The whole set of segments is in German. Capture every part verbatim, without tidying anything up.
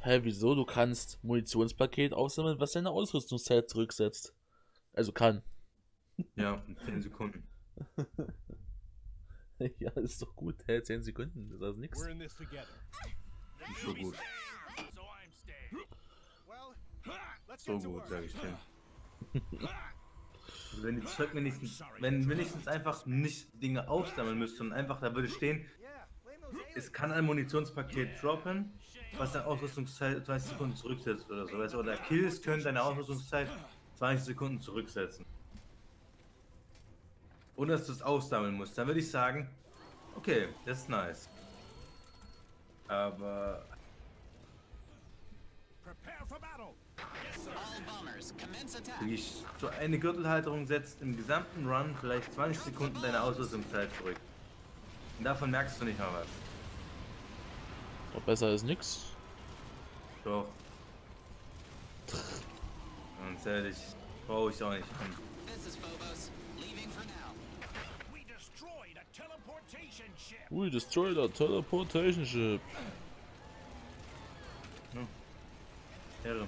Hä, wieso? Du kannst Munitionspaket aufsammeln, was deine Ausrüstungszeit zurücksetzt. Also kann. Ja, in zehn Sekunden. Ja, ist doch gut. Hä, zehn Sekunden, das ist also nix. Nicht so gut. So gut, sag ich dir. Also wenn die Zeug wenigstens, wenn wenigstens einfach nicht Dinge aufsammeln müsste, sondern einfach da würde stehen, es kann ein Munitionspaket droppen, was deine Ausrüstungszeit zwanzig Sekunden zurücksetzt oder so. Weißt du? Oder Kills können deine Ausrüstungszeit zwanzig Sekunden zurücksetzen. Ohne dass du es aufsammeln musst. Dann würde ich sagen, okay, das ist nice. Aber wirklich, so eine Gürtelhalterung setzt im gesamten Run vielleicht zwanzig Sekunden deine Ausrüstungszeit zurück. Und davon merkst du nicht mal was. Doch besser ist nix. Doch. Ganz ehrlich, brauche ich auch nicht. Und We destroyed a teleportation ship. hm. Ehre.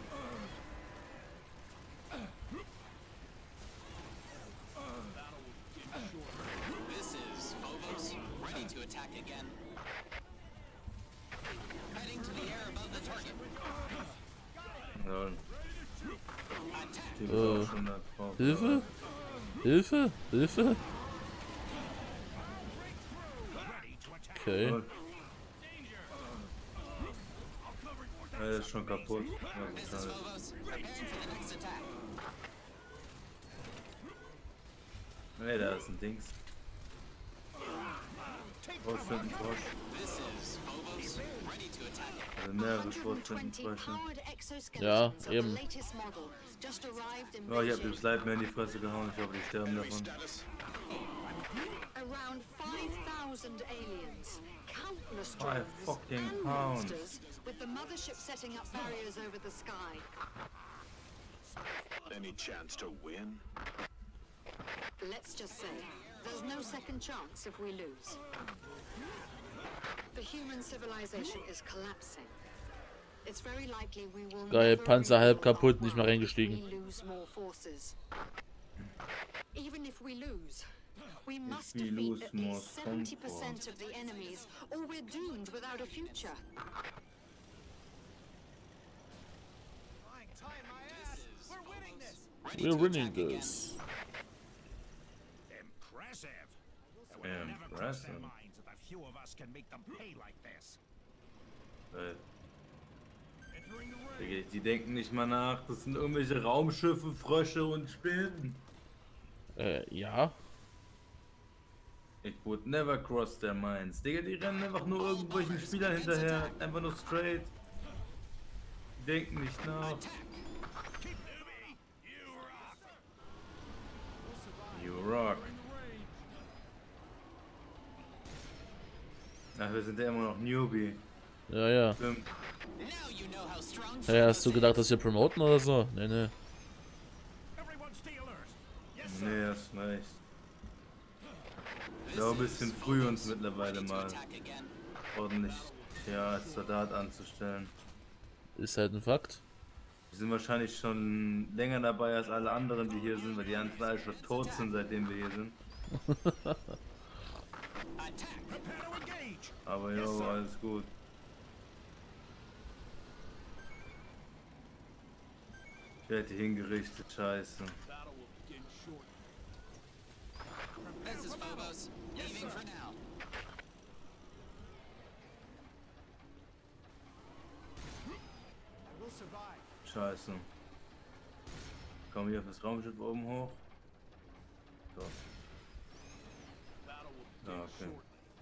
This is Phobos, ready to attack again. Heading to the air above the target. Ja. Die Äh, auch schon da drauf. Hilfe? Hilfe? Hilfe? Okay. Ja, der ist schon kaputt. Ja, This das is ist Phobos, prepare for the next attack. hey, da ist ein Dings. Schrotflintenfrosch. This is Phobos, ready to attack. Also mehrere Schrotflintenfrösche. Ja, eben. Oh, ich hab dem Slide mehr in die Fresse gehauen. Ich hoffe, die sterben davon. Around five thousand aliens, countless Five drones fucking and pounds. monsters, with the mothership setting up barriers over the sky. Any chance to win? Let's just say, there's no second chance if we lose. The human civilization is collapsing. It's very likely we will Geil, never Panzer halb rebuild kaputt, our nicht mehr world reingestiegen. if we lose more forces. Even if we lose, we must we defeat lose at more least seventy percent of the enemies, or we're doomed without a future. Ready We're to winning attack again. this. Impressive. I would Yeah, never cross their impressive. minds that a few of us can make them pay like this. Weil, Entering the ring. Digga, die denken nicht mal nach. Das sind irgendwelche Raumschiffe, Frösche und Spinnen. Äh, ja. It would never cross their minds. Digga, die rennen einfach nur irgendwelchen Spielern hinterher. Einfach nur straight. Die denken nicht nach. Keep newbie. You rock. You rock. Ach, wir sind ja immer noch Newbie. Ja, ja. Stimmt. Now you know how strong Hey, hast du Phobos gedacht, dass wir promoten oder so? Nee, nee. Everyone stay alert. Yes, sir. Nee, hast recht. is. Ja, ein bisschen This is früh uns Phobos, mittlerweile ready to mal attack again. ordentlich, ja, als Soldat anzustellen. Ist halt ein Fakt. Wir sind wahrscheinlich schon länger dabei als alle anderen, die hier sind, weil die anderen alle schon tot sind, seitdem wir hier sind. Attack. Prepare to engage. Aber jo, alles gut. Ich werde hier hingerichtet, scheiße. Battle will begin shortly. This is Phobos, leaving for now. I will survive. Scheiße. Komm hier auf das Raumschiff oben hoch. So. Battle will begin Ah, okay. shortly.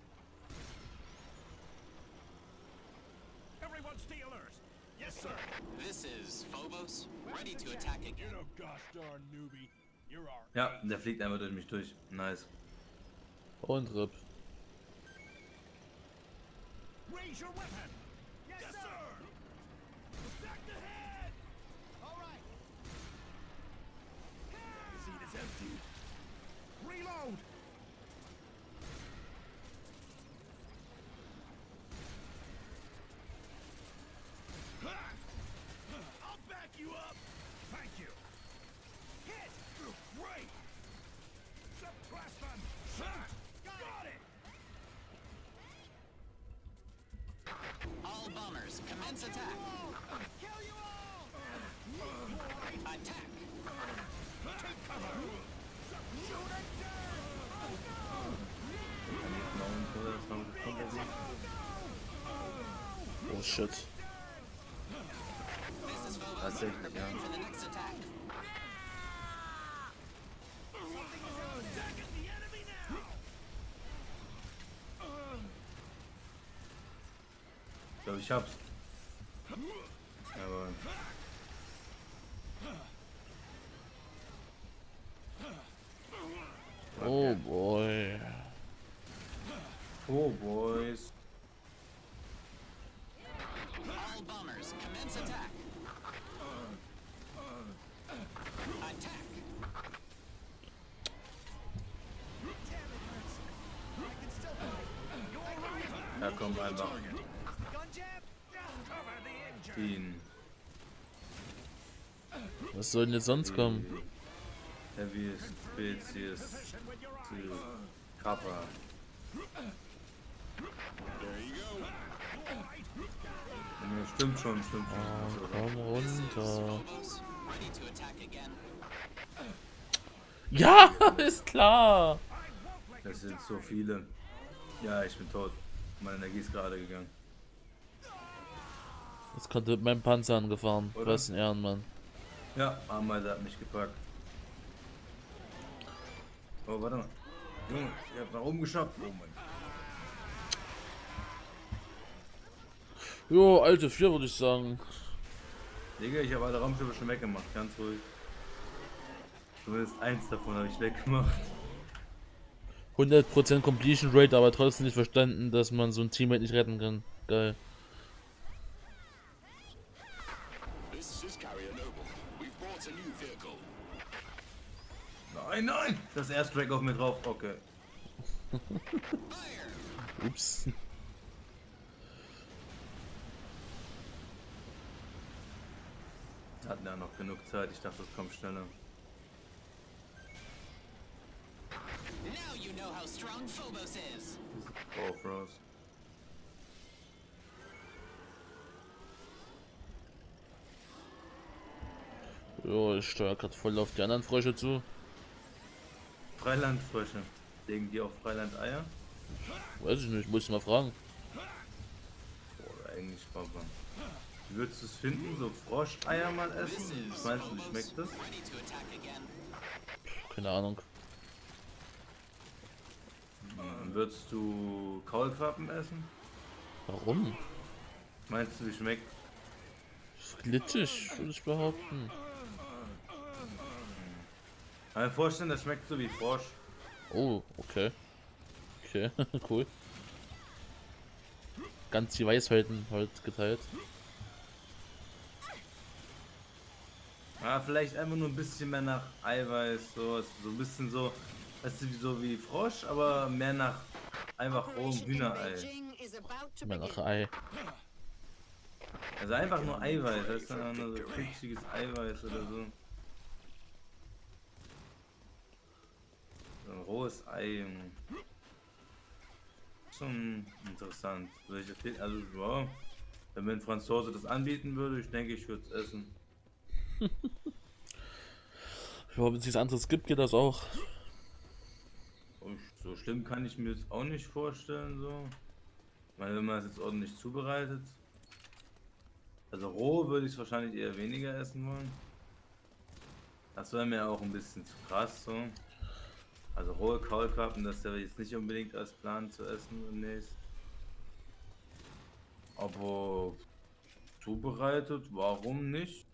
Everyone stay alert. Yes, sir. This is Phobos, ready to attack You again. know, gosh darn newbie. You're our Ja, der fliegt einfach durch mich durch. Nice. Und R I P. Raise your weapon. Yes, sir. Attack the head. All right. Seat is empty. Reload. Ha! All bombers, commence attack. Kill you all! Attack. Take cover! Shoot and turn! Oh shit. This is Phobos. Tatsächlich, ja. Preparing for the next attack. Attacking the enemy now! Ich glaube, ich hab's. Aber Oh boy. oh, Boys. All bombers, commence attack. Attack. Da kommt einfach Gun jab? Cover the injured! den Was soll denn jetzt sonst kommen? Heavy Spezies zu Kappa. Ja, stimmt schon, stimmt schon. Also, Komm runter. Phobos, ready to attack again. Ja, ist klar. das sind so viele. Ja, ich bin tot. Meine Energie ist gerade gegangen. Das konnte mit meinem Panzer angefahren. Oder? Was ein Ehrenmann. Ja, Ameise hat mich gepackt. Oh, warte mal. Junge, ich hab nach oben geschafft. Oh mein. Jo, alte vier würde ich sagen. Digga, ich habe alle Raumschiffe schon weggemacht, ganz ruhig. Zumindest eins davon habe ich weggemacht. hundert Prozent Completion Rate, aber trotzdem nicht verstanden, dass man so ein Teammate nicht retten kann. Geil. This is Carrier Noble. We've brought a new vehicle. Nein, nein! Das Airstrike auf mir drauf, okay. Ups. Hatten ja noch genug Zeit, ich dachte, das kommt schneller. Now you know how strong Phobos is. Oh, Frost. Jo, ich steuere gerade voll auf die anderen Frösche zu. Freilandfrösche. Legen die auf Freilandeier? Weiß ich nicht, muss ich mal fragen. Oder eigentlich Papa. Wie würdest du es finden, so Froscheier mal essen? Was meinst du, wie schmeckt das? Ready to attack again. Keine Ahnung. Hm, Würdest du Kaulquappen essen? Warum? Meinst du, wie schmeckt? Glitschig, würde ich behaupten. Kann mir vorstellen, das schmeckt so wie Frosch. Oh, okay. Okay, cool. Ganz die Weisheiten heute geteilt. Ja, vielleicht einfach nur ein bisschen mehr nach Eiweiß, so, so ein bisschen so, weißt du, wie- so wie Frosch, aber mehr nach einfach rohem Operation in Hühnerei. Beijing is about to Mal begin. nach Ei. Also einfach nur Eiweiß, das ist dann nur so kitschiges Eiweiß oder so. So ein rohes Ei, Junge. Schon interessant. Welche Fe- Also, ja, wenn mir ein Franzose das anbieten würde, ich denke, ich würde es essen. Ja, wenn es nichts anderes gibt, geht das auch. Und so schlimm kann ich mir das auch nicht vorstellen, so. Ich meine, wenn man es jetzt ordentlich zubereitet. Also roh würde ich es wahrscheinlich eher weniger essen wollen. Das wäre mir auch ein bisschen zu krass, so. Also rohe Kaulquappen, das wäre jetzt nicht unbedingt als Plan zu essen demnächst. Aber zubereitet, warum nicht?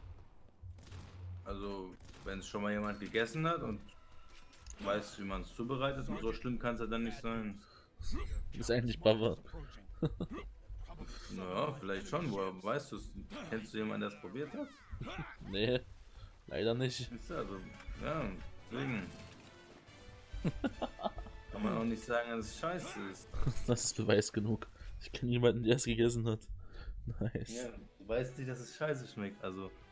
Also, wenn es schon mal jemand gegessen hat und weiß, wie man es zubereitet, und so schlimm kann es ja dann nicht sein. Ist eigentlich Baba. Naja, vielleicht schon, woher weißt du es? Kennst du jemanden, der es probiert hat? Nee, leider nicht. Ist ja also, ja, deswegen. Kann man auch nicht sagen, dass es scheiße ist. Das ist Beweis genug. Ich kenne jemanden, der es gegessen hat. Nice. Ja, du weißt nicht, dass es scheiße schmeckt, also.